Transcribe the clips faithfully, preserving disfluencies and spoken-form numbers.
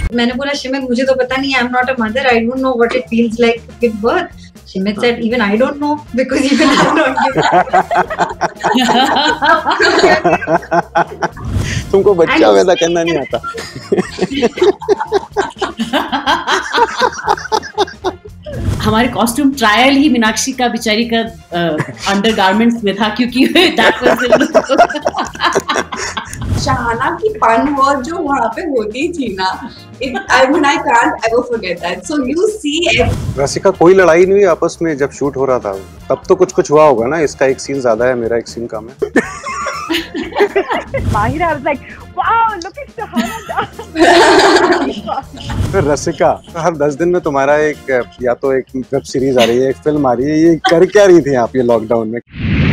मैंने बोला शिमित मुझे तो पता नहीं, I am not a mother, I don't know what it feels like to give birth. Shimit said, even I don't know because even I'm not given. तुमको बच्चा पैदा करना नहीं आता. हमारे कॉस्ट्यूम ट्रायल ही मीनाक्षी का बेचारी का अंडरगारमेंट्स में था क्योंकि that was शहाना की फन वर्क जो वहाँ पे होती थी ना, I mean I can't ever forget that. So you see it. रसिका कोई लड़ाई नहीं हुई आपस में जब शूट हो रहा था? तब तो कुछ कुछ हुआ होगा ना. इसका एक सीन ज्यादा है, मेरा एक सीन कम है. Mahira was like, wow, look at Shahana. फिर रसिका हर दस दिन में तुम्हारा एक या तो एक वेब सीरीज आ रही है, एक फिल्म आ रही है, ये कर क्या रही थी आप ये लॉकडाउन में?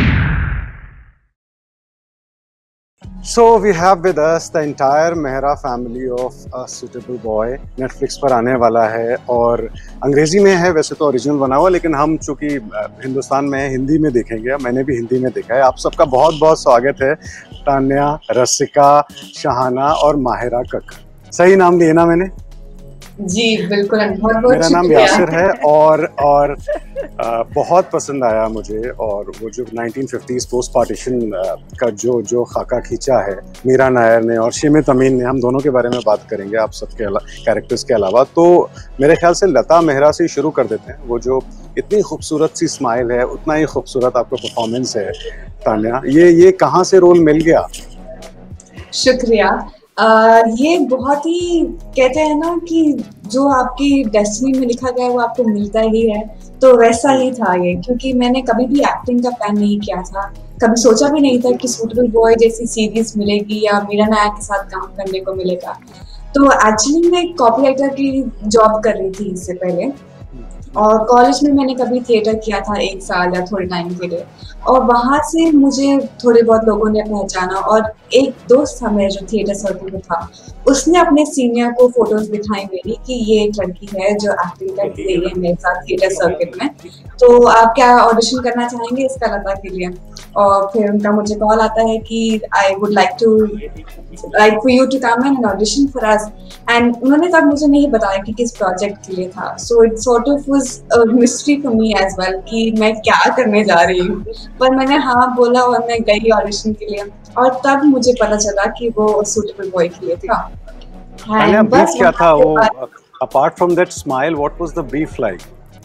So we have with us the entire Mehra family of A Suitable Boy. Netflix पर आने वाला है और अंग्रेजी में है, वैसे तो ओरिजिनल बना हुआ, लेकिन हम चूंकि हिंदुस्तान में है हिंदी में देखेंगे. मैंने भी हिंदी में देखा है. आप सबका बहुत बहुत स्वागत है. तान्या, रसिका, शहाना और माहिरा कक्कर. सही नाम दिए ना मैंने? जी बिल्कुल. बहुत बहुत मेरा नाम यासिर है और और आ, बहुत पसंद आया मुझे. और वो जो नाइनटीन फिफ्टीज़ पोस्ट पार्टीशन का जो जो खाका खींचा है मीरा नायर ने और शिमित अमीन ने, हम दोनों के बारे में बात करेंगे आप सबके कैरेक्टर्स के अलावा. तो मेरे ख्याल से लता मेहरा से शुरू कर देते हैं. वो जो इतनी खूबसूरत सी स्माइल है, उतना ही खूबसूरत आपका परफॉर्मेंस है. तान्या, ये ये कहाँ से रोल मिल गया? शुक्रिया. Uh, ये बहुत ही कहते हैं ना कि जो आपकी डेस्टिनी में लिखा गया है वो आपको मिलता ही है. तो वैसा ही था ये, क्योंकि मैंने कभी भी एक्टिंग का प्लान नहीं किया था. कभी सोचा भी नहीं था कि सूटेबल बॉय जैसी सीरीज मिलेगी या मीरा नायर के साथ काम करने को मिलेगा. तो एक्चुअली मैं कॉपी राइटर की जॉब कर रही थी इससे पहले, और कॉलेज में मैंने कभी थिएटर किया था एक साल या थोड़े टाइम के लिए. और वहाँ से मुझे थोड़े बहुत लोगों ने पहचाना, और एक दोस्त था मेरा जो थिएटर सर्कल में था, उसने अपने सीनियर को फोटोज दिखाई मेरी कि ये एक लड़की है जो एक्टिंग करती है मेरे साथ थिएटर सर्कल में, तो आप क्या ऑडिशन करना चाहेंगे इसका लता के लिए? और फिर उनका मुझे कॉल आता है कि I would like to like for you to come and audition for us. And उन्होंने तब मुझे नहीं बताया कि किस प्रोजेक्ट के लिए था. So it sort of was a mystery for me as well कि मैं क्या करने जा रही हूँ. पर मैंने हाँ बोला और मैं गई ऑडिशन के लिए, और तब मुझे पता चला कि वो सूटेबल बॉय के लिए था. बस क्या था वो? Apart from that smile, what was the brief like?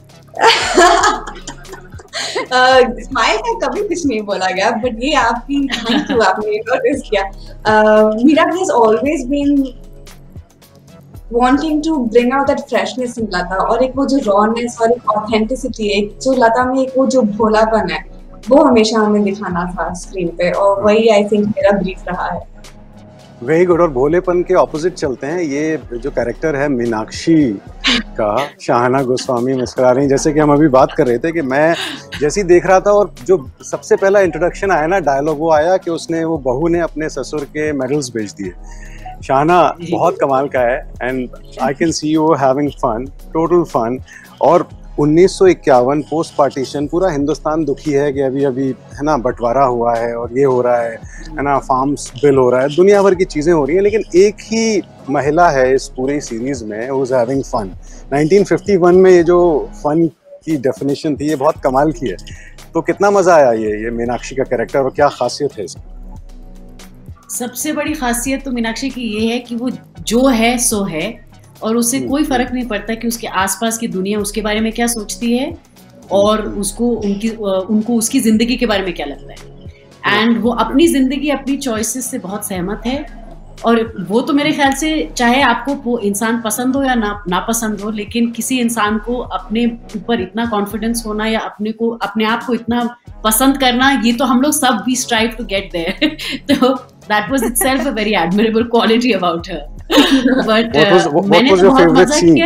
Smile का कभी कुछ नहीं बोला गया, बट ये आपकी थैंक यू, आपने नोटिस किया. Meera has always been wanting to bring out that freshness in Lata, और एक वो जो रॉनेस और एक ऑथेंटिसिटी, एक जो लता में एक वो जो भोलापन है, वो हमेशा हमें दिखाना था स्क्रीन पे, और वही आई थिंक मेरा ब्रीफ रहा है. Very good. और भोलेपन के ऑपोजिट चलते हैं. ये जो कैरेक्टर है मीनाक्षी का, शहाना गोस्वामी मुस्कुरा रही, जैसे कि हम अभी बात कर रहे थे कि मैं जैसे ही देख रहा था, और जो सबसे पहला इंट्रोडक्शन आया ना, डायलॉग वो आया कि उसने वो बहू ने अपने ससुर के मेडल्स भेज दिए. शहाना बहुत कमाल का है, and I can see you having fun, total fun. और उन्नीस सौ इक्यावन पोस्ट पार्टीशन, पूरा हिंदुस्तान दुखी है कि अभी अभी है ना बंटवारा हुआ है और ये हो रहा है है ना, फार्म्स बिल हो रहा है, दुनिया भर की चीज़ें हो रही हैं, लेकिन एक ही महिला है इस पूरी सीरीज़ में who is having fun. Nineteen fifty one में ये जो फन की डेफिनेशन थी, ये बहुत कमाल की है. तो कितना मज़ा आया ये ये मीनाक्षी का कैरेक्टर, और क्या खासियत है इसकी? सबसे बड़ी खासियत तो मीनाक्षी की ये है कि वो जो है सो है, और उससे कोई फर्क नहीं पड़ता कि उसके आसपास की दुनिया उसके बारे में क्या सोचती है, और उसको उनकी उनको उसकी जिंदगी के बारे में क्या लगता है. एंड वो अपनी जिंदगी, अपनी चॉइसेस से बहुत सहमत है. और वो तो मेरे ख्याल से चाहे आपको वो इंसान पसंद हो या ना नापसंद हो, लेकिन किसी इंसान को अपने ऊपर इतना कॉन्फिडेंस होना या अपने को अपने आप को इतना पसंद करना, ये तो हम लोग सब we strive to get there. तो that was itself a very admirable quality about her. But मैंने बहुत मजा किया.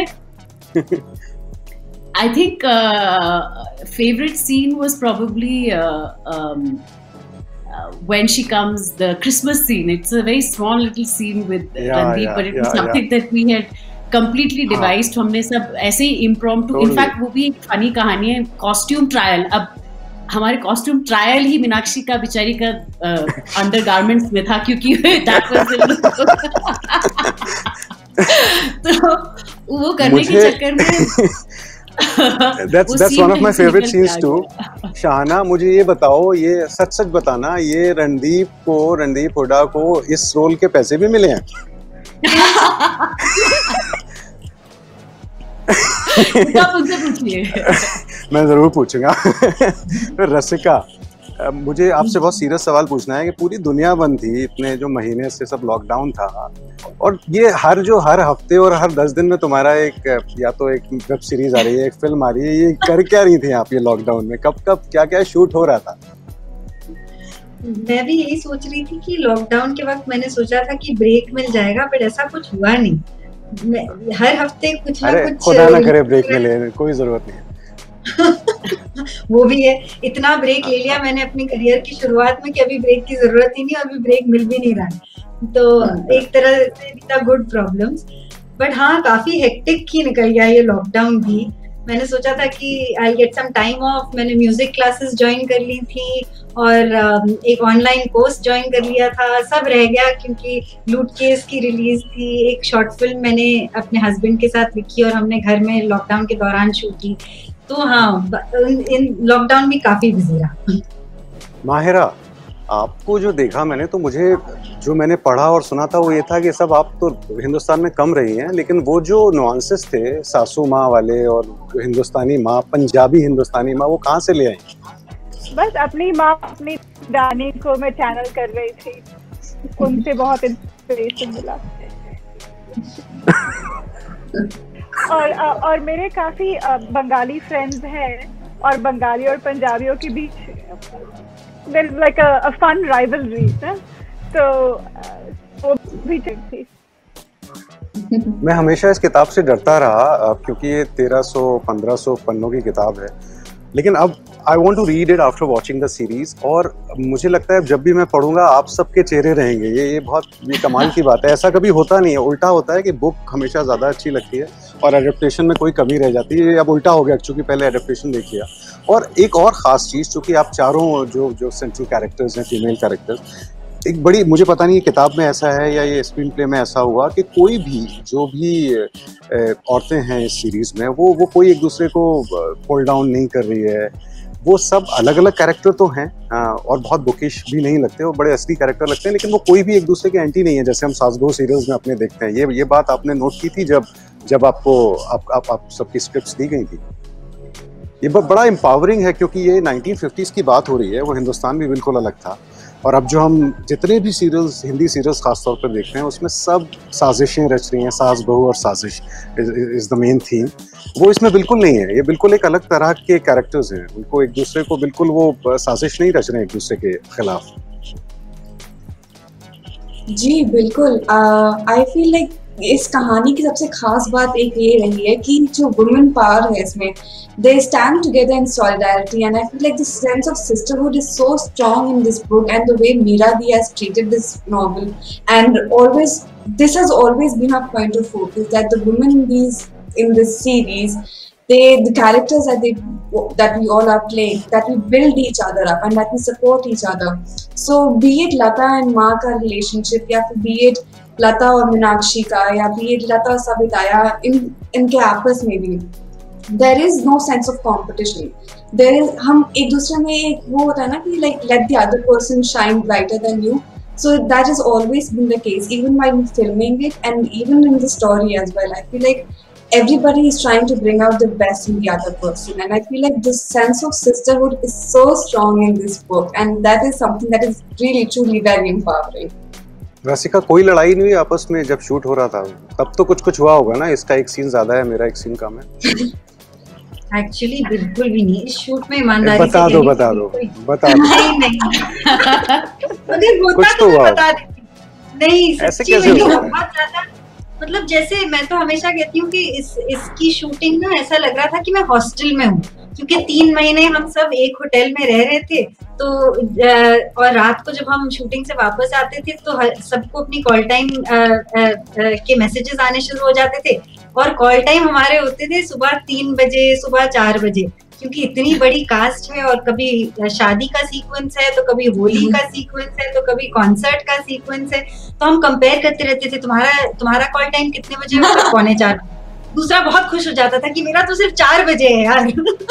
I think uh, favorite scene was probably uh, um, uh, when she comes, the Christmas scene. It's a very small little scene with yeah, Randeep, yeah, but it was yeah, something yeah. that we had completely devised. हमने सब ऐसे ही impromptu. Totally. In fact, वो भी एक funny कहानी है. Costume trial. अब हमारे कॉस्ट्यूम ट्रायल ही मीनाक्षी का बेचारी का अंडरगारमेंट्स में था, क्योंकि that was तो वो करने के मुझे चक्कर में that's वो that's scene one of में my से favorite निकल के scenes आ too. गया। शाहना, मुझे ये बताओ, ये सच सच बताना, ये रणदीप को रणदीप हुड्डा को इस रोल के पैसे भी मिले हैं? आप उनसे पूछिए। मैं जरूर पूछूंगा। रसिका, अ, मुझे आपसे बहुत सीरियस सवाल पूछना है कि पूरी दुनिया बंद थी इतने जो महीने से, सब लॉकडाउन था, और ये हर जो हर हफ्ते और हर दस दिन में तुम्हारा एक या तो एक वेब सीरीज आ रही है, एक फिल्म आ रही है, ये कर क्या रही थी आप ये लॉकडाउन में? कब कब क्या क्या शूट हो रहा था? मैं भी यही सोच रही थी कि लॉकडाउन के वक्त मैंने सोचा था कि ब्रेक मिल जाएगा, बट ऐसा कुछ हुआ नहीं। मैं हर हफ्ते कुछ ना अरे कुछ खुदा ना करे ब्रेक मिले, कोई जरूरत नहीं है। वो भी है, इतना ब्रेक ले लिया मैंने अपनी करियर की शुरुआत में कि अभी ब्रेक की जरूरत ही नहीं, अभी ब्रेक मिल भी नहीं रहा। तो एक तरह से था गुड प्रॉब्लम्स, बट हाँ काफी हेक्टिक ही निकल गया ये लॉकडाउन भी। मैंने सोचा था कि I get some time off, मैंने म्यूजिक क्लासेस ज्वाइन कर ली थी और एक ऑनलाइन कोर्स ज्वाइन कर लिया था, सब रह गया क्योंकि लूट केस की रिलीज थी। एक शॉर्ट फिल्म मैंने अपने हस्बैंड के साथ लिखी और हमने घर में लॉकडाउन के दौरान शूट की। तो हाँ, इन लॉकडाउन में काफी बिजी रहा। माहिरा, आपको जो देखा मैंने, तो मुझे जो मैंने पढ़ा और सुना था वो ये था कि सब आप तो हिंदुस्तान में कम रही हैं, लेकिन वो जो नुआंसेस थे सासू माँ वाले और हिंदुस्तानी माँ, पंजाबी हिंदुस्तानी माँ, वो कहाँ से ले आई? बस अपनी माँ अपनी दानी को मैं चैनल कर रही थी, उनसे बहुत इंस्पिरेशन मिला। और और मेरे काफी बंगाली फ्रेंड्स हैं और बंगाली और पंजाबियों के बीच लाइक अ फन राइवलरी, तो वो भी थी। मैं हमेशा इस किताब से डरता रहा क्योंकि ये तेरह सौ पंद्रह सौ पन्नों की किताब है, लेकिन अब I want to read it after watching the series, और मुझे लगता है जब भी मैं पढ़ूंगा आप सबके चेहरे रहेंगे। ये ये बहुत ये कमाल की बात है, ऐसा कभी होता नहीं है। उल्टा होता है कि बुक हमेशा ज़्यादा अच्छी लगती है और एडेप्टेशन में कोई कमी रह जाती है। ये अब उल्टा हो गया क्योंकि पहले एडेप्टेशन देख लिया। और एक और ख़ास चीज़, चूँकि आप चारों जो जो सेंट्रल कैरेक्टर्स हैं, फीमेल कैरेक्टर्स, एक बड़ी, मुझे पता नहीं ये किताब में ऐसा है या ये स्क्रीन प्ले में ऐसा हुआ कि कोई भी जो भी औरतें हैं इस सीरीज़ में, वो वो कोई एक दूसरे को पुल डाउन नहीं कर रही है। वो सब अलग अलग कैरेक्टर तो हैं और बहुत बुकिश भी नहीं लगते, वो बड़े असली कैरेक्टर लगते हैं, लेकिन वो कोई भी एक दूसरे के एंटी नहीं है, जैसे हम सास बहू सीरियल्स में अपने देखते हैं। ये ये बात आपने नोट की थी जब जब आपको आप, आप, आप सबकी स्क्रिप्ट्स दी गई थी? ये बहुत बड़ा एम्पावरिंग है क्योंकि ये नाइनटीन फिफ्टीज़ की बात हो रही है, वो हिंदुस्तान भी बिल्कुल अलग था। और अब जो हम जितने भी सीरियल्स, हिंदी सीरियल्स खासतौर पर देख रहे हैं, उसमें सब साजिशें रच रही हैं, सास बहू और साजिश इज़ द मेन थीम। वो इसमें बिल्कुल नहीं है, ये बिल्कुल एक अलग तरह के कैरेक्टर्स हैं, उनको एक दूसरे को बिल्कुल वो साजिश नहीं रच रहे हैं एक दूसरे के खिलाफ। जी बिल्कुल, आई फील लाइक इस कहानी की सबसे खास बात एक ये रही है कि जो वुमेन पावर है इसमें, they stand together in solidarity, and I feel like the sense of sisterhood is so strong in this book, and the way Meera Di has treated this novel, and always this has always been our point of focus, that the women in these in this series, they the characters that they that we all are playing, that we build each other up and that we support each other. So be it Lata and Ma ka relationship, या फिर be it लता और मीनाक्षी का, या भी लता और सविता, या इन इनके आपस में भी there is no sense of competition. There is, हम एक दूसरे में एक वो होता है ना कि like let the other person shine brighter than you. So that has always been the case, even while filming it and even in the story as well. I feel like everybody is trying to bring out the best in the other person, and I feel like this sense of sisterhood is so strong in this book, and that is something that is really truly very empowering. रसिका, कोई लड़ाई नहीं हुई आपस में जब shoot हो रहा था? तब तो कुछ कुछ हुआ होगा ना, इसका एक सीन ज्यादा है, मेरा एक सीन कम है। एक्चुअली बिल्कुल भी नहीं, इस शूट में ईमानदारी से बता दो बता दो बता दो नहीं नहीं अगर होता कुछ तो तो मैं हुआ बता देती। नहीं, ऐसे सच्ची कैसे में होता है? बहुत ज्यादा, मतलब जैसे मैं तो हमेशा कहती हूँ कि इस इसकी शूटिंग ना ऐसा लग रहा था कि मैं हॉस्टल में हूँ, क्योंकि तीन महीने हम सब एक होटल में रह रहे थे। तो और रात को जब हम शूटिंग से वापस आते थे तो सबको अपनी कॉल टाइम के मैसेजेस आने शुरू हो जाते थे। और कॉल टाइम हमारे होते थे सुबह तीन बजे, सुबह चार बजे, क्योंकि इतनी बड़ी कास्ट है और कभी शादी का सीक्वेंस है, तो कभी होली का सीक्वेंस है, तो कभी कॉन्सर्ट का सीक्वेंस है, तो हम कंपेयर करते रहते थे, तुम्हारा तुम्हारा कॉल टाइम कितने बजे होगा? पौने चार। दूसरा बहुत खुश हो जाता था कि मेरा तो सिर्फ चार बजे है यार।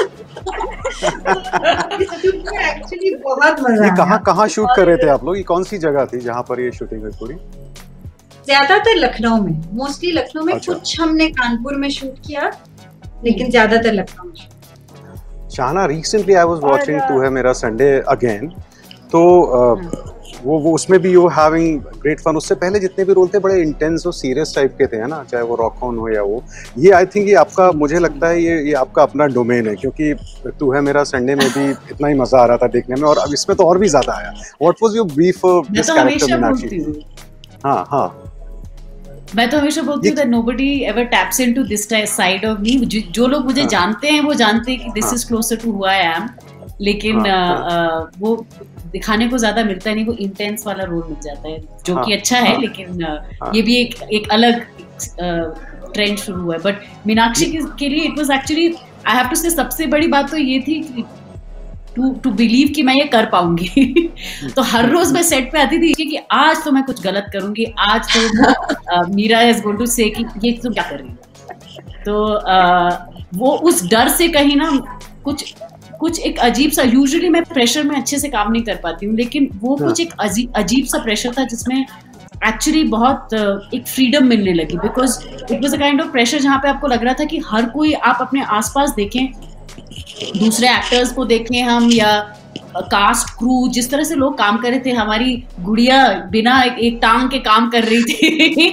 एक्चुअली बहुत मजा। ये कहाँ कहाँ शूट कर रहे थे आप लोग? ये कौन सी जगह थी जहाँ पर ये शूटिंग हुई पूरी? ज्यादातर लखनऊ में, मोस्टली लखनऊ में। अच्छा। कुछ हमने कानपुर में शूट किया, लेकिन ज्यादातर लखनऊ में। Shahana, recently I was watching to है मेरा संडे अगेन, तो uh, वो वो उसमें भी यू हैविंग ग्रेट फन। उससे पहले जितने भी रोल थे बड़े इंटेंस और सीरियस टाइप के थे, है ना, चाहे वो रॉक ऑन हो या वो ये आई थिंक ये आपका, मुझे लगता है ये ये आपका अपना डोमेन है, क्योंकि तू है मेरा संडे में भी इतना ही मजा आ रहा था देखने में, और अब इसमें तो और भी ज्यादा आया। What was your brief for this character Meenakshi? हाँ हाँ, मैं तो हमेशा बोलती हूँ that nobody ever taps into this side of me। जो, जो लोग मुझे हाँ, जानते हैं वो जानते हैं कि this हाँ, is closer to who I am, लेकिन हाँ, आ, आ, वो दिखाने को ज्यादा मिलता है नहीं, वो इंटेंस वाला रोल मिल जाता है, जो हाँ, कि अच्छा है, हाँ, लेकिन हाँ, ये भी एक एक अलग ट्रेंड शुरू हुआ है। बट मीनाक्षी के लिए it was actually, I have to say, सबसे बड़ी बात तो ये थी कि टू टू बिलीव कि मैं ये कर पाऊंगी। तो हर रोज मैं सेट पे आती थी कि आज तो मैं कुछ गलत करूंगी, आज तो मीरा इज गोइंग टू से कि ये तुम क्या कर रही हो। तो आ, वो उस डर से कहीं ना कुछ कुछ एक अजीब सा, यूजुअली मैं प्रेशर में अच्छे से काम नहीं कर पाती हूँ, लेकिन वो कुछ एक अजीब अजीब सा प्रेशर था जिसमें एक्चुअली बहुत एक फ्रीडम मिलने लगी, because it was a kind of pressure जहाँ पे आपको लग रहा था कि हर कोई, आप अपने आसपास देखें, दूसरे एक्टर्स को देखें हम, या कास्ट क्रू, जिस तरह से लोग काम कर रहे थे, हमारी गुड़िया बिना एक, एक टांग के काम कर रही थी।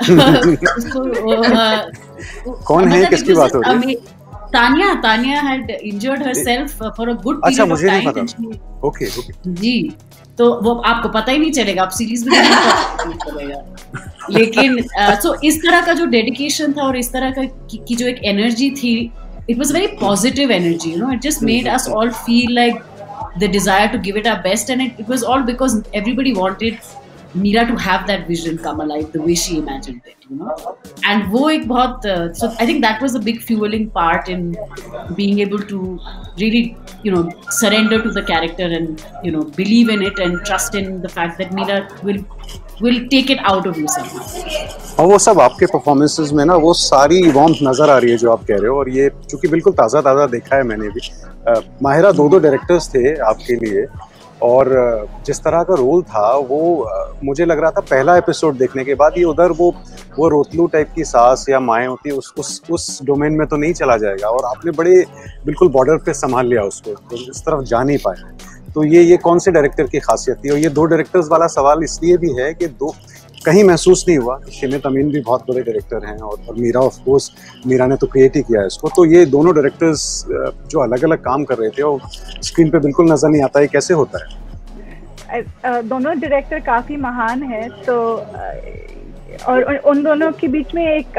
कौन है, किसकी बात हो रही है? Tania Tania had injured herself for a good period अच्छा, मुझे of नहीं time. पता। ओके ओके जी, तो वो आपको पता ही नहीं चलेगा, आप सीरीज में नहीं पता चलेगा। लेकिन सो uh, so, इस तरह का जो डेडिकेशन था और इस तरह का की, की जो एक एनर्जी थी, it was very positive energy, you know, it just made us all feel like the desire to give it our best, and it, it was all because everybody wanted Meera to have that vision come alive the way she imagined it, you know, and वो एक बहुत uh, so I think that was a big fueling part in being able to really, you know, surrender to the character and, you know, believe in it and trust in the fact that Meera will will take it out of you somehow। और वो सब आपके performances में ना वो सारी warmth नजर आ रही है जो आप कह रहे हो, और ये चूंकि बिल्कुल ताज़ा ताज़ा देखा है मैंने भी। uh, माहिरा, दो दो डायरेक्टर्स थे आपके लिए, और जिस तरह का रोल था वो मुझे लग रहा था पहला एपिसोड देखने के बाद ये उधर वो वो रोतलू टाइप की सास या माएँ होती है, उस उस उस डोमेन में तो नहीं चला जाएगा, और आपने बड़े बिल्कुल बॉर्डर पे संभाल लिया उसको, तो इस तरफ जा नहीं पाए। तो ये ये कौन से डायरेक्टर की खासियत थी? और ये दो डायरेक्टर्स वाला सवाल इसलिए भी है कि दो कहीं महसूस नहीं हुआ, शिमित अमीन भी बहुत बड़े डायरेक्टर हैं, और, और मीरा ऑफ कोर्स, मीरा ने तो क्रिएट ही किया है इसको, तो ये दोनों डायरेक्टर्स जो अलग अलग काम कर रहे थे और स्क्रीन पे बिल्कुल नजर नहीं आता है, कैसे होता है? दोनों डायरेक्टर काफी महान है, तो और उन दोनों के बीच में एक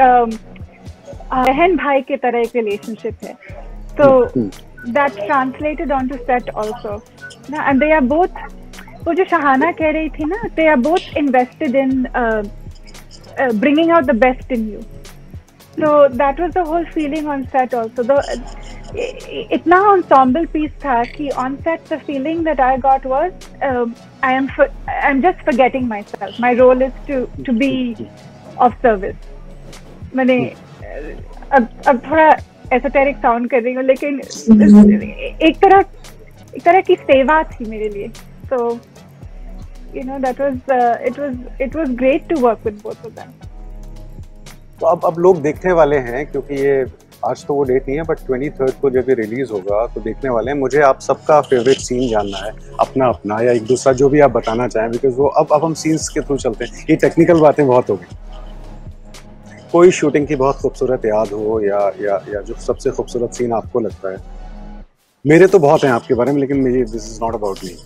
बहन भाई के तरह एक रिलेशनशिप है, तो that translated onto set also, and they are both, वो जो शहाना कह रही थी ना, they are both invested in uh, uh, bringing out the best in you, so that was the whole feeling on set also. The इतना ensemble piece था कि on set the feeling that I got was uh, I am for, I am just forgetting myself. My role is to to be of service. मैंने अब अब थोड़ा esoteric sound कर रही हूँ, लेकिन एक तरह एक तरह की सेवा थी मेरे लिए, so you know that was uh, it was it was great to work with both of them. तो अब अब लोग देखने वाले हैं, क्योंकि ये आज तो वो डेट नहीं है, बट ट्वेंटी थर्ड को जब ये रिलीज होगा तो देखने वाले हैं। मुझे आप सबका फेवरेट सीन जानना है, अपना अपना या एक दूसरा जो भी आप बताना चाहें, बिकॉज वो अब अब हम सीन्स के थ्रू चलते हैं, ये टेक्निकल बातें बहुत हो गई। कोई शूटिंग की बहुत खूबसूरत याद हो या या या जो सबसे खूबसूरत सीन आपको लगता है? मेरे तो बहुत हैं आपके बारे में, लेकिन मेरी this is not about me.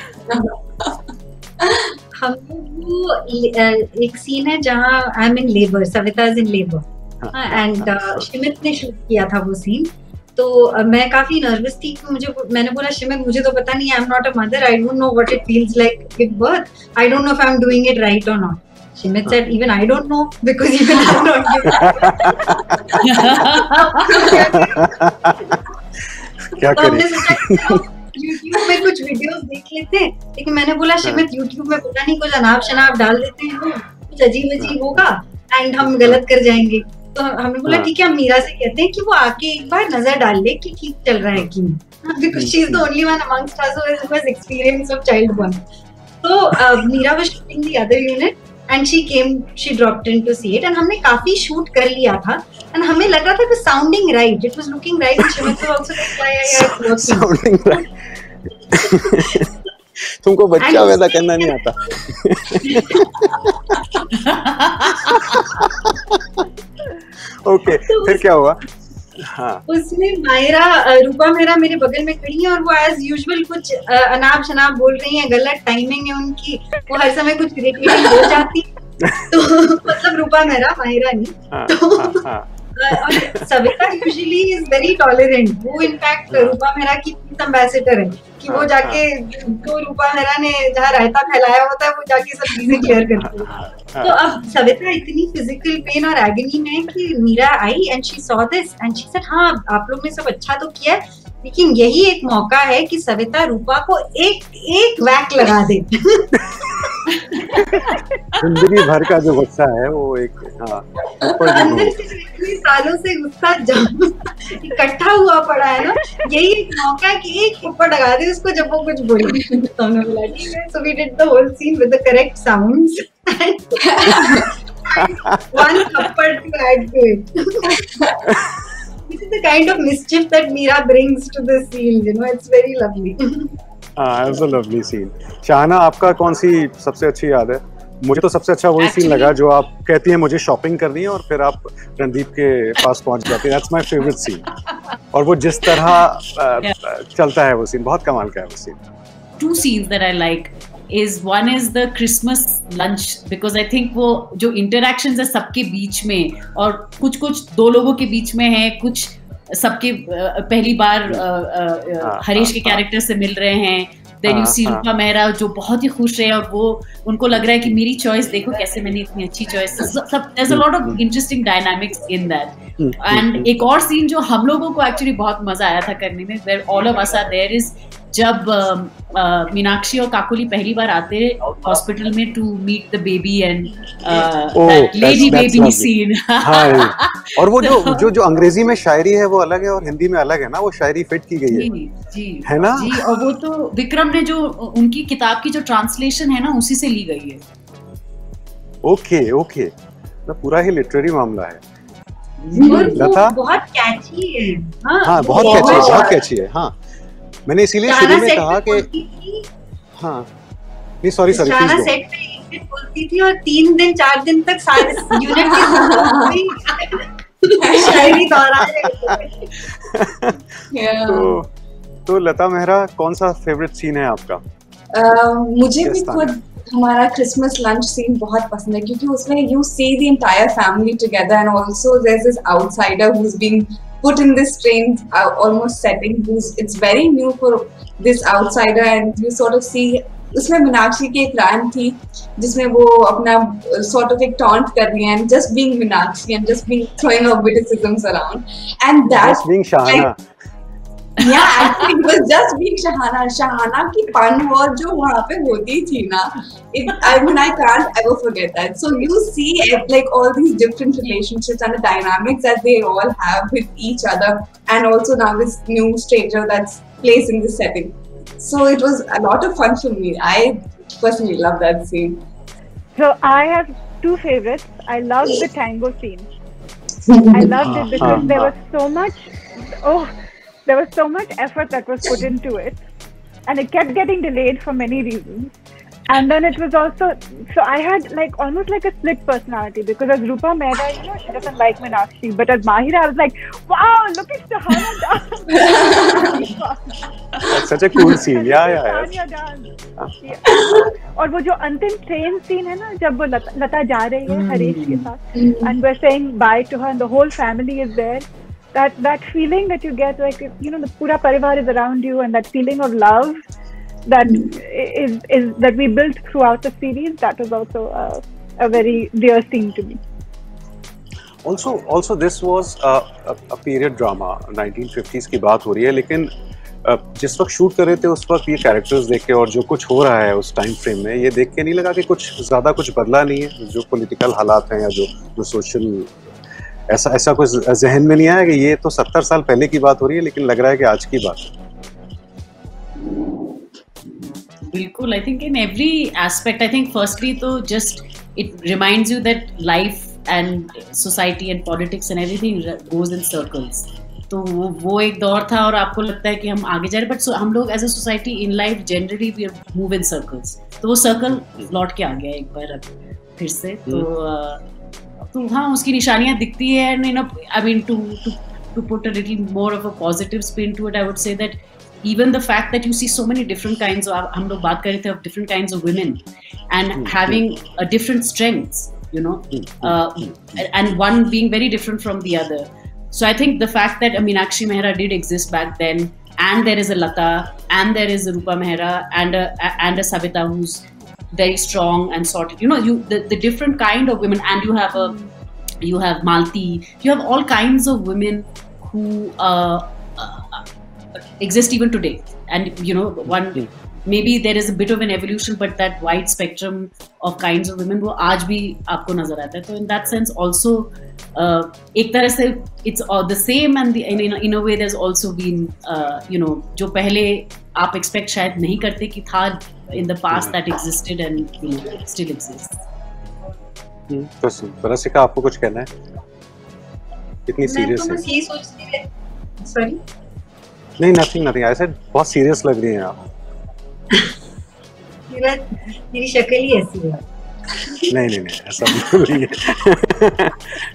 हम वो एक सीन है जहाँ I am in labour, Savita is in labour, and Shimit ने शूट किया था वो सीन, तो uh, मैं काफी नर्वस थी। मुझे मैंने बोला शिमित मुझे तो पता नहीं, I am not a mother, I don't know what it feels like give birth, I don't know if I am doing it right और not. Shimit said, even I don't know because even I'm not given. क्या तो हमने करें? सोचा YouTube में कुछ videos देख लेते हैं, लेकिन मैंने बोला शिमित YouTube में पता नहीं कुछ अनाप शनाप डाल देते हैं लोग, कुछ अजीब अजीब होगा एंड हम गलत कर जाएंगे। तो हमने बोला ठीक है, हम मीरा से कहते हैं कि वो आके एक बार नजर डाल ले कि ठीक चल रहा है कि नहीं, because she is the only one amongst us who has experience of child born. तो uh, Meera was shooting the other unit and she came, she dropped in to see it and हमने काफी शूट कर लिया था and हमें लग रहा था कि sounding right, it was looking right and Shimit was also like yeah yeah yeah it's Sounding right. तुमको बच्चा पैदा करना नहीं आता। ओके, फिर क्या हुआ? हाँ, उसमें मायरा रूपा मेहरा मेरे बगल में खड़ी है और वो एज यूजुअल कुछ अनाप शनाप बोल रही हैं, गलत टाइमिंग है उनकी, वो हर समय कुछ इरिटेटिंग हो जाती तो मतलब रूपा मेहरा मायरा नहीं तो हाँ, और Savita usually is very tolerant, वो इनफैक्ट रूपा मेहरा की पीस एम्बेसडर है कि वो जाके तो रूपा मेहरा ने जहाँ रायता फैलाया होता है वो जाके सब चीजें क्लियर करती है। तो अब सविता इतनी फिजिकल पेन और एगनी में है कि Meera I and she saw this and she said हाँ आप लोग ने सब अच्छा तो किया है, लेकिन यही एक मौका है कि सविता रूपा को एक एक वैक लगा दे। जिंदगी भर का जो गुस्सा है वो एक हाँ, अंदर से इतने सालों से गुस्सा जम इकट्ठा हुआ पड़ा है ना, यही एक मौका है कि एक थप्पड़ लगा दे उसको जब वो कुछ बोले। तो हमने बोला ठीक है, so we did the whole scene with the correct sounds and one थप्पड़ to add to it. This is the kind of mischief that Meera brings to the scene, you know, it's very lovely. हाँ, it's a lovely scene. शाहना, आपका कौन सी सबसे अच्छी याद है? मुझे तो सबसे अच्छा वही सीन लगा जो आप कहती हैं मुझे शॉपिंग करनी है और फिर आप रणदीप के पास पहुंच जाती हैं। That's my favorite scene. और वो जिस तरह uh, चलता है वो सीन, बहुत कमाल का है वो scene. Two scenes that I like is one is the Christmas lunch because I think वो जो interactions है सबके बीच में और कुछ कुछ दो लोगों के बीच में है, कुछ सबके पहली बार हरीश के कैरेक्टर से मिल रहे हैं। Then you see Rupa Mehra जो बहुत ही खुश है और वो उनको लग रहा है कि मेरी चॉइस देखो कैसे मैंने इतनी अच्छी चॉइस, सब there is a lot of interesting dynamics in that. And एक और सीन जो हम लोगों को एक्चुअली बहुत मजा आया था करने में, where all of us are there, is जब मीनाक्षी और काकोली पहली बार आते हॉस्पिटल में to meet the baby and lady baby scene. और वो जो जो जो अंग्रेजी में शायरी है वो अलग है और हिंदी में अलग है ना, वो शायरी फिट की गई है जी जी है ना जी। और वो तो विक्रम ने जो उनकी किताब की जो ट्रांसलेशन है ना उसी से ली गई है। ओके ओके, तो पूरा ही लिटरेरी मामला है। लता बहुत कैची है। हाँ, हाँ बहुत कैची है, बहुत कैची है। हाँ, मैंने इसीलिए शुरू में कहा कि हाँ नहीं सॉरी सॉरी शाना सेट पे एक दिन बोलती थी और तीन दिन चार दिन तक सारे यूनिट की शायरी दोहराए। तो तो लता मेहरा कौन सा फेवरेट सीन है आपका? uh, मुझे भी खुद हमारा क्रिसमस लंच सीन बहुत पसंद है क्योंकि उसमें you see the entire family together and also there is this outsider who is being put in this strange uh, almost setting who's it's very new for this outsider and you sort of see उसमें मीनाक्षी की एक rhyme थी जिसमें वो अपना sort of एक taunt कर रही है and just being Meenakshi and just being throwing out witticisms around and that just being Shahana like, yeah actually it was just being Shahana Shahana की pun war जो वहाँ पे होती थी ना, it, I mean I can't ever forget that. So you see like all these different relationships and the dynamics that they all have with each other and also now this new stranger that's placed in this setting. So it was a lot of fun for me. I personally love that scene. So I have two favorites. I loved the tango scene. I loved it because there was so much oh there was so much effort that was put into it and it kept getting delayed for many reasons. And then it was also, so I had like almost like a split personality because as Rupa Mehra, you know, she doesn't like Meenakshi, but as Mahira, I was like, wow, look at Shahana dance. That's such a cool scene. Yeah, yeah, yeah. dance. yeah. और वो जो अंतिम train scene है ना जब वो लता, लता जा रही है हरीश के साथ and we're saying bye to her and the whole family is there. That that feeling that you get, like you know, the pura parivar is around you, and that feeling of love that is is that we built throughout the series. That was also uh, a very dear thing to me. Also, also this was a, a, a period drama, nineteen fifties की बात हो रही है, लेकिन uh, जिस वक्त shoot कर रहे थे उस वक्त ये कैरेक्टर्स देख के और जो कुछ हो रहा है उस टाइम फ्रेम में, ये देख के नहीं लगा कि कुछ ज़्यादा कुछ बदला नहीं है? जो पॉलिटिकल हालात हैं या जो जो सोशल, ऐसा ऐसा कुछ जहन में नहीं आया कि ये तो सत्तर साल पहले की बात हो रही है लेकिन लग रहा है कि आज की बात है? बिल्कुल, I think in every aspect, I think firstly तो just it reminds you that life and society and politics and everything goes in circles. तो वो वो एक दौर था और आपको लगता है कि हम आगे जा रहे, बट so, हम लोग as a society in life generally we move in circles. तो वो सर्कल लौट के आ गया एक बार अब फिर से। तो uh, तो हाँ, उसकी निशानियाँ दिखती है। And you know, I mean to to to put a little more of a positive spin to it, I would say that even the fact that you see so many different kinds of, हम लोग बात कर रहे थे of different kinds of women and mm-hmm. having a different strengths, you know, uh, and one being very different from the other. So I think the fact that Meenakshi Mehra did exist back then, and there is a Lata, and there is a Rupa Mehra, and a and a Savita who's very strong and sorted. You know, you the, the different kind of women, and you have a you have Malti, you have all kinds of women who uh, uh, exist even today. And you know, one maybe there is a bit of an evolution, but that wide spectrum of kinds of women वो आज भी आपको नजर आता है। तो in that sense also uh, एक तरह से it's all the same, and the, in, in a way there's also been uh, you know, जो पहले आप expect शायद नहीं करते कि था in the past that existed and you know, still exists. तो रसिका, आपको कुछ कहना है? कितनी सीरियस है? मैं तो बस यही सोचती है, सॉरी नहीं, नथिंग नथिंग, आई सेड बहुत सीरियस लग रही हैं आप। मेरा मेरी शक्ल ही ऐसी है। नहीं नहीं नहीं, ऐसा बिल्कुल नहीं है।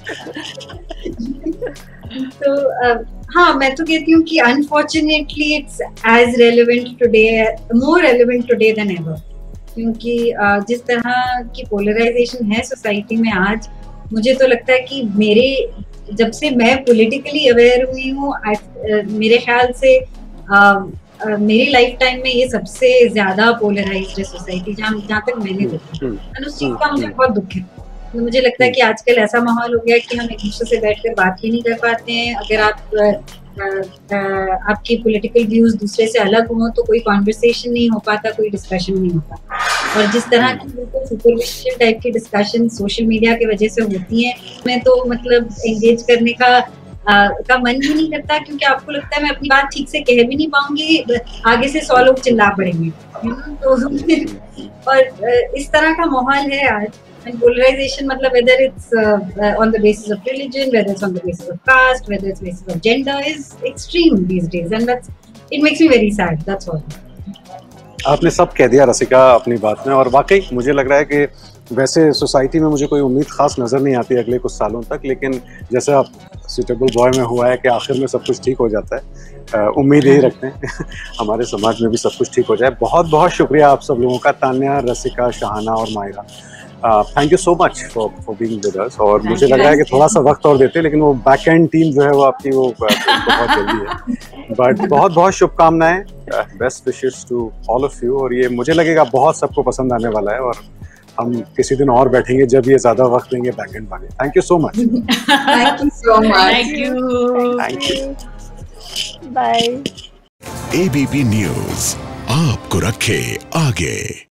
तो uh, हाँ, मैं तो कहती हूँ कि unfortunately it's as relevant today, more relevant today than ever, क्योंकि uh, जिस तरह की पोलराइजेशन है सोसाइटी में आज, मुझे तो लगता है कि मेरे जब से मैं पॉलिटिकली अवेयर हुई हूँ, मेरे ख्याल से आ, आ, मेरी लाइफ टाइम में ये सबसे ज्यादा पोलराइज्ड है सोसाइटी, जहाँ जहाँ तक मैंने देखा, और उस चीज का मुझे बहुत दुख है। तो मुझे लगता है कि आजकल ऐसा माहौल हो गया है कि हम एक दूसरे से बैठकर बात भी नहीं कर पाते हैं। अगर आप आ, आ, आपकी पॉलिटिकल व्यूज दूसरे से अलग हों तो कोई कॉन्वर्सेशन नहीं हो पाता, कोई डिस्कशन नहीं होता। और जिस तरह की बिल्कुल सुपरफिशियल टाइप की डिस्कशन सोशल मीडिया की वजह से होती हैं, मैं तो मतलब एंगेज करने का आ, का मन ही नहीं करता, क्योंकि आपको लगता है मैं अपनी बात ठीक से कह भी नहीं पाऊंगी, आगे से सौ लोग चिल्ला पड़ेंगे। तो और इस तरह का माहौल है आज। And polarization, मतलब whether it's uh, uh, on the basis of religion, whether it's on the basis of caste, whether it's basis of gender, is extreme these days, and that's it makes me very sad. That's all. आपने सब कह दिया रसिका अपनी बात में, और वाकई मुझे लग रहा है कि वैसे सोसाइटी में मुझे कोई उम्मीद खास नज़र नहीं आती अगले कुछ सालों तक, लेकिन जैसे आप सुटेबल बॉय में हुआ है कि आखिर में सब कुछ ठीक हो जाता है, उम्मीद यही रखते हैं हमारे समाज में भी सब कुछ ठीक हो जाए। बहुत बहुत शुक्रिया आप सब लोगों का, तान्या, रसिका, शाहाना और Myra, thank you so much for for being with us. और मुझे लग रहा है कि थोड़ा सा वक्त और देते, लेकिन वो बैक एंड टीम जो है वो आपकी वो बहुत जल्दी है। बट बहुत बहुत शुभकामनाएं, best wishes to all of you. और ये मुझे लगेगा बहुत सबको पसंद आने वाला है, और हम किसी दिन और बैठेंगे जब ये ज्यादा वक्त देंगे बैक एंड वाले। Thank you so much. Thank you so much. Thank you. Thank you. Bye. ABP news आपको रखे आगे।